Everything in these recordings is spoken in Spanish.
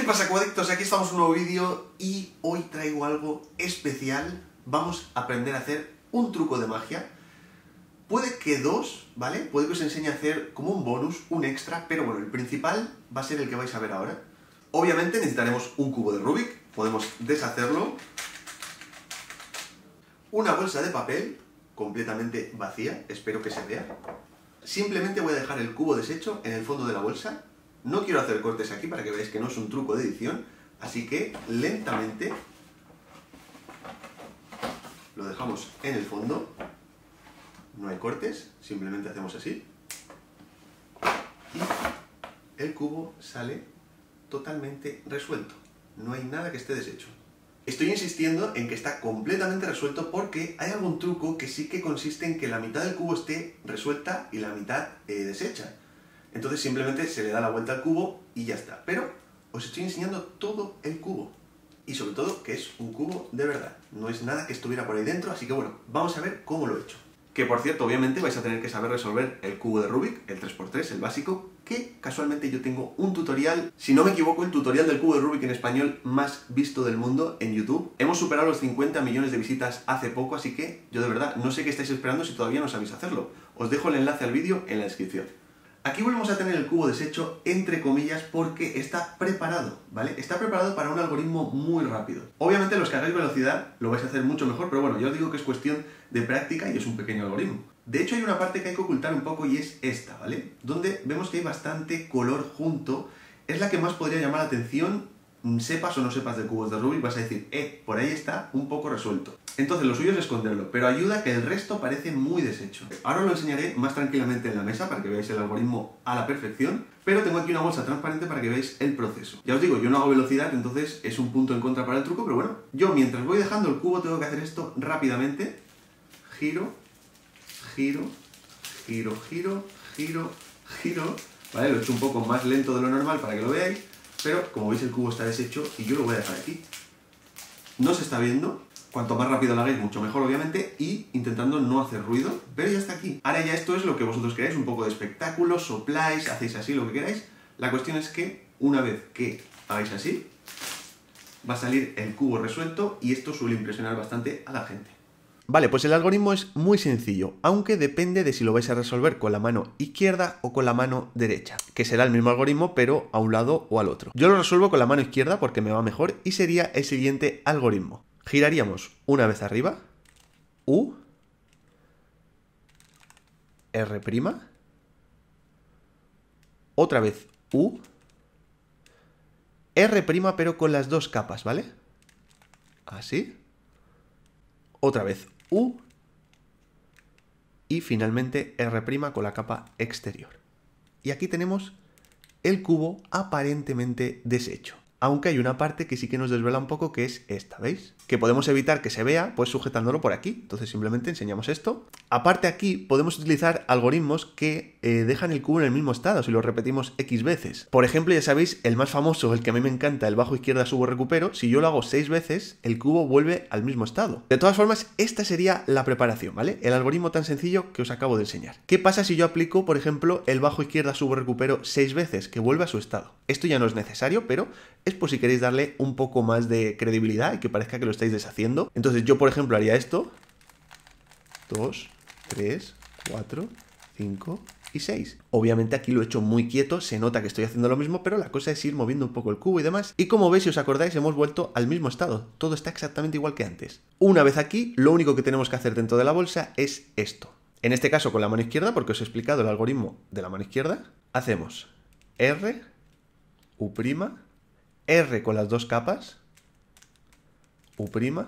¿Qué pasa, cubadictos? Aquí estamos en un nuevo vídeo y hoy traigo algo especial. Vamos a aprender a hacer un truco de magia. Puede que dos, ¿vale? Puede que os enseñe a hacer como un bonus, un extra, pero bueno, el principal va a ser el que vais a ver ahora. Obviamente necesitaremos un cubo de Rubik, podemos deshacerlo. Una bolsa de papel completamente vacía, espero que se vea. Simplemente voy a dejar el cubo deshecho en el fondo de la bolsa. No quiero hacer cortes aquí para que veáis que no es un truco de edición, así que lentamente lo dejamos en el fondo. No hay cortes, simplemente hacemos así. Y el cubo sale totalmente resuelto. No hay nada que esté deshecho. Estoy insistiendo en que está completamente resuelto porque hay algún truco que sí que consiste en que la mitad del cubo esté resuelta y la mitad deshecha. Entonces simplemente se le da la vuelta al cubo y ya está. Pero os estoy enseñando todo el cubo. Y sobre todo que es un cubo de verdad. No es nada que estuviera por ahí dentro, así que bueno, vamos a ver cómo lo he hecho. Que por cierto, obviamente vais a tener que saber resolver el cubo de Rubik, el 3×3, el básico, que casualmente yo tengo un tutorial, si no me equivoco, el tutorial del cubo de Rubik en español más visto del mundo en YouTube. Hemos superado los 50 millones de visitas hace poco, así que yo de verdad no sé qué estáis esperando si todavía no sabéis hacerlo. Os dejo el enlace al vídeo en la descripción. Aquí volvemos a tener el cubo deshecho, entre comillas, porque está preparado, ¿vale? Está preparado para un algoritmo muy rápido. Obviamente los que hagáis velocidad lo vais a hacer mucho mejor, pero bueno, yo os digo que es cuestión de práctica y es un pequeño algoritmo. De hecho hay una parte que hay que ocultar un poco y es esta, ¿vale? Donde vemos que hay bastante color junto. Es la que más podría llamar la atención, sepas o no sepas de cubos de Rubik, vas a decir, por ahí está un poco resuelto. Entonces lo suyo es esconderlo, pero ayuda a que el resto parece muy deshecho. Ahora os lo enseñaré más tranquilamente en la mesa para que veáis el algoritmo a la perfección, pero tengo aquí una bolsa transparente para que veáis el proceso. Ya os digo, yo no hago velocidad, entonces es un punto en contra para el truco, pero bueno, yo mientras voy dejando el cubo tengo que hacer esto rápidamente. Giro, giro, giro, giro, giro, giro, ¿vale? Lo he hecho un poco más lento de lo normal para que lo veáis, pero como veis el cubo está deshecho y yo lo voy a dejar aquí. No se está viendo. Cuanto más rápido lo hagáis, mucho mejor, obviamente, y intentando no hacer ruido, pero ya está aquí. Ahora ya esto es lo que vosotros queráis, un poco de espectáculo, sopláis, hacéis así, lo que queráis. La cuestión es que, una vez que hagáis así, va a salir el cubo resuelto y esto suele impresionar bastante a la gente. Vale, pues el algoritmo es muy sencillo, aunque depende de si lo vais a resolver con la mano izquierda o con la mano derecha, que será el mismo algoritmo, pero a un lado o al otro. Yo lo resuelvo con la mano izquierda porque me va mejor y sería el siguiente algoritmo. Giraríamos una vez arriba, U, R', otra vez U, R' pero con las dos capas, ¿vale? Así, otra vez U y finalmente R' con la capa exterior. Y aquí tenemos el cubo aparentemente deshecho. Aunque hay una parte que sí que nos desvela un poco, que es esta, ¿veis? Que podemos evitar que se vea, pues sujetándolo por aquí. Entonces simplemente enseñamos esto. Aparte aquí podemos utilizar algoritmos que dejan el cubo en el mismo estado si lo repetimos X veces. Por ejemplo, ya sabéis, el más famoso, el que a mí me encanta, el bajo izquierda subo recupero, si yo lo hago 6 veces, el cubo vuelve al mismo estado. De todas formas, esta sería la preparación, ¿vale? El algoritmo tan sencillo que os acabo de enseñar. ¿Qué pasa si yo aplico, por ejemplo, el bajo izquierda subo recupero 6 veces, que vuelve a su estado? Esto ya no es necesario, pero es por si queréis darle un poco más de credibilidad y que parezca que lo estáis deshaciendo. Entonces yo, por ejemplo, haría esto. 2, 3, 4, 5 y 6. Obviamente aquí lo he hecho muy quieto, se nota que estoy haciendo lo mismo, pero la cosa es ir moviendo un poco el cubo y demás. Y como veis, si os acordáis, hemos vuelto al mismo estado. Todo está exactamente igual que antes. Una vez aquí, lo único que tenemos que hacer dentro de la bolsa es esto. En este caso con la mano izquierda, porque os he explicado el algoritmo de la mano izquierda, hacemos R, U', R con las dos capas, U',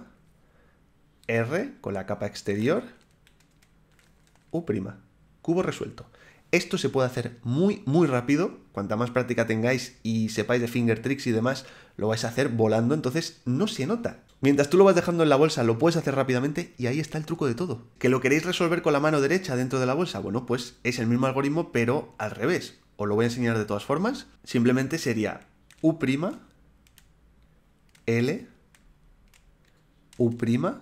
R con la capa exterior, U', cubo resuelto. Esto se puede hacer muy rápido, cuanta más práctica tengáis y sepáis de finger tricks y demás, lo vais a hacer volando, entonces no se nota. Mientras tú lo vas dejando en la bolsa, lo puedes hacer rápidamente y ahí está el truco de todo. ¿Que lo queréis resolver con la mano derecha dentro de la bolsa? Bueno, pues es el mismo algoritmo, pero al revés. Os lo voy a enseñar de todas formas. Simplemente sería U', L, U',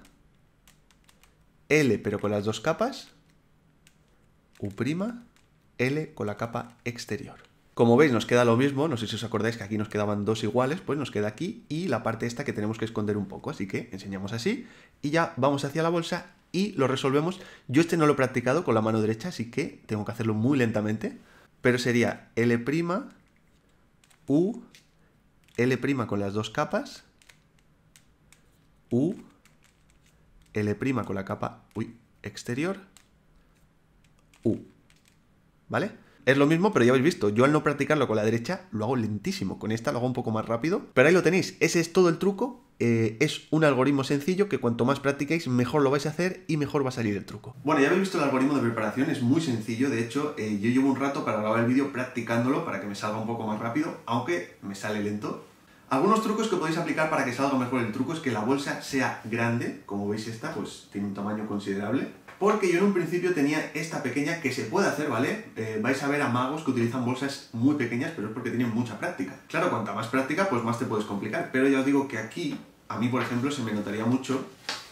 L pero con las dos capas, U', L con la capa exterior. Como veis nos queda lo mismo, no sé si os acordáis que aquí nos quedaban dos iguales, pues nos queda aquí y la parte esta que tenemos que esconder un poco, así que enseñamos así y ya vamos hacia la bolsa y lo resolvemos. Yo este no lo he practicado con la mano derecha, así que tengo que hacerlo muy lentamente, pero sería L', U, L' con las dos capas, U, L' con la capa exterior, U, ¿vale? Es lo mismo, pero ya habéis visto, yo al no practicarlo con la derecha lo hago lentísimo, con esta lo hago un poco más rápido, pero ahí lo tenéis, ese es todo el truco, es un algoritmo sencillo que cuanto más practiquéis mejor lo vais a hacer y mejor va a salir el truco. Bueno, ya habéis visto el algoritmo de preparación, es muy sencillo, de hecho yo llevo un rato para grabar el vídeo practicándolo para que me salga un poco más rápido, aunque me sale lento. Algunos trucos que podéis aplicar para que salga mejor el truco es que la bolsa sea grande, como veis esta, pues tiene un tamaño considerable. Porque yo en un principio tenía esta pequeña que se puede hacer, ¿vale? Vais a ver a magos que utilizan bolsas muy pequeñas, pero es porque tienen mucha práctica. Claro, cuanta más práctica, pues más te puedes complicar. Pero ya os digo que aquí, a mí por ejemplo, se me notaría mucho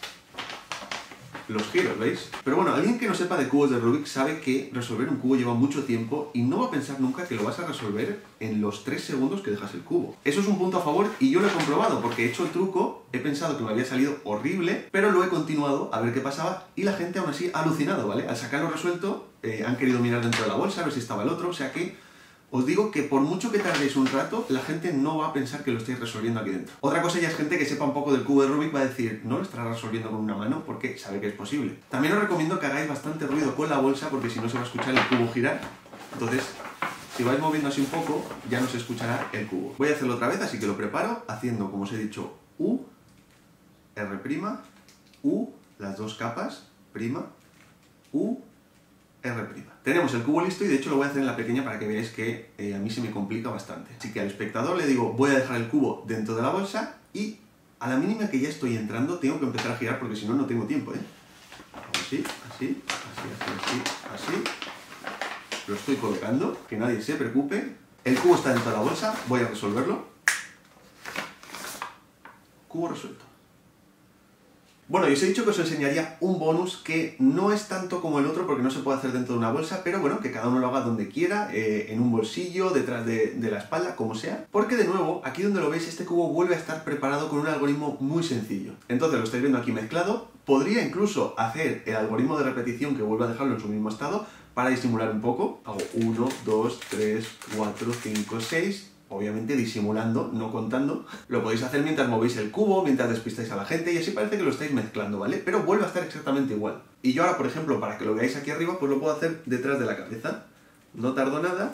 los giros, ¿veis? Pero bueno, alguien que no sepa de cubos de Rubik sabe que resolver un cubo lleva mucho tiempo y no va a pensar nunca que lo vas a resolver en los 3 segundos que dejas el cubo. Eso es un punto a favor y yo lo he comprobado porque he hecho el truco, he pensado que me había salido horrible, pero lo he continuado a ver qué pasaba y la gente aún así ha alucinado, ¿vale? Al sacarlo resuelto, han querido mirar dentro de la bolsa a ver si estaba el otro, o sea que os digo que por mucho que tardéis un rato, la gente no va a pensar que lo estáis resolviendo aquí dentro. Otra cosa ya es gente que sepa un poco del cubo de Rubik, va a decir, no lo estará resolviendo con una mano porque sabe que es posible. También os recomiendo que hagáis bastante ruido con la bolsa porque si no se va a escuchar el cubo girar. Entonces, si vais moviendo así un poco, ya no se escuchará el cubo. Voy a hacerlo otra vez, así que lo preparo haciendo, como os he dicho, U, R', U, las dos capas, prima, U, R'. Tenemos el cubo listo y de hecho lo voy a hacer en la pequeña para que veáis que a mí se me complica bastante. Así que al espectador le digo, voy a dejar el cubo dentro de la bolsa y a la mínima que ya estoy entrando tengo que empezar a girar porque si no, no tengo tiempo, ¿eh? Así, así, así, así, así. Lo estoy colocando, que nadie se preocupe. El cubo está dentro de la bolsa, voy a resolverlo. Cubo resuelto. Bueno, y os he dicho que os enseñaría un bonus que no es tanto como el otro porque no se puede hacer dentro de una bolsa, pero bueno, que cada uno lo haga donde quiera, en un bolsillo, detrás de la espalda, como sea. Porque de nuevo, aquí donde lo veis, este cubo vuelve a estar preparado con un algoritmo muy sencillo. Entonces lo estáis viendo aquí mezclado. Podría incluso hacer el algoritmo de repetición que vuelva a dejarlo en su mismo estado para disimular un poco. Hago 1, 2, 3, 4, 5, 6... obviamente disimulando, no contando. Lo podéis hacer mientras movéis el cubo, mientras despistáis a la gente y así parece que lo estáis mezclando, ¿vale? Pero vuelve a estar exactamente igual. Y yo ahora, por ejemplo, para que lo veáis aquí arriba, pues lo puedo hacer detrás de la cabeza. No tardo nada.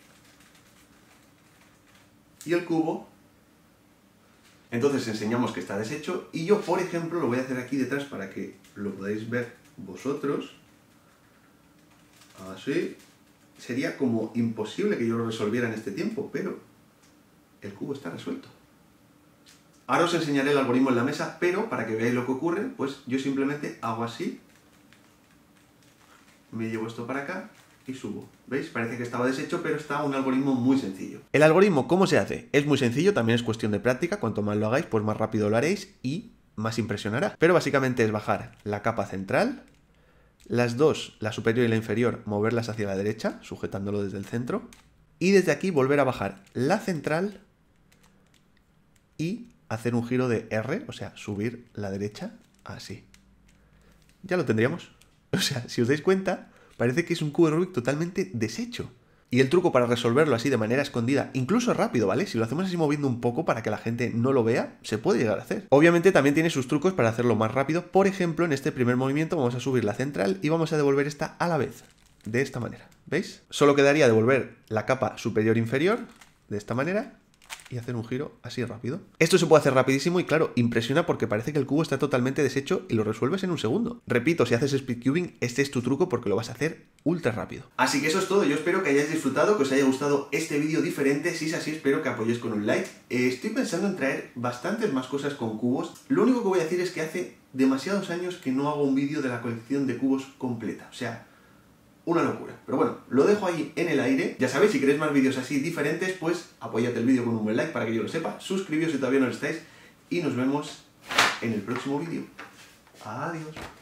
Y el cubo. Entonces enseñamos que está deshecho y yo, por ejemplo, lo voy a hacer aquí detrás para que lo podáis ver vosotros. Así. Sería como imposible que yo lo resolviera en este tiempo, pero el cubo está resuelto. Ahora os enseñaré el algoritmo en la mesa, pero para que veáis lo que ocurre, pues yo simplemente hago así, me llevo esto para acá y subo. ¿Veis? Parece que estaba deshecho, pero está un algoritmo muy sencillo. El algoritmo, ¿cómo se hace? Es muy sencillo, también es cuestión de práctica, cuanto más lo hagáis, pues más rápido lo haréis y más impresionará. Pero básicamente es bajar la capa central, las dos, la superior y la inferior, moverlas hacia la derecha, sujetándolo desde el centro, y desde aquí volver a bajar la central y hacer un giro de R, o sea, subir la derecha así. Ya lo tendríamos. O sea, si os dais cuenta, parece que es un cubo de Rubik totalmente deshecho. Y el truco para resolverlo así de manera escondida, incluso rápido, ¿vale? Si lo hacemos así moviendo un poco para que la gente no lo vea, se puede llegar a hacer. Obviamente también tiene sus trucos para hacerlo más rápido. Por ejemplo, en este primer movimiento vamos a subir la central y vamos a devolver esta a la vez. De esta manera, ¿veis? Solo quedaría devolver la capa superior-inferior de esta manera y hacer un giro así rápido. Esto se puede hacer rapidísimo y claro, impresiona porque parece que el cubo está totalmente deshecho y lo resuelves en un segundo. Repito, si haces speedcubing, este es tu truco porque lo vas a hacer ultra rápido. Así que eso es todo, yo espero que hayáis disfrutado, que os haya gustado este vídeo diferente. Si es así, espero que apoyéis con un like. Estoy pensando en traer bastantes más cosas con cubos. Lo único que voy a decir es que hace demasiados años que no hago un vídeo de la colección de cubos completa. O sea, una locura. Pero bueno, lo dejo ahí en el aire. Ya sabéis, si queréis más vídeos así diferentes, pues apóyate el vídeo con un buen like para que yo lo sepa. Suscribíos si todavía no lo estáis. Y nos vemos en el próximo vídeo. Adiós.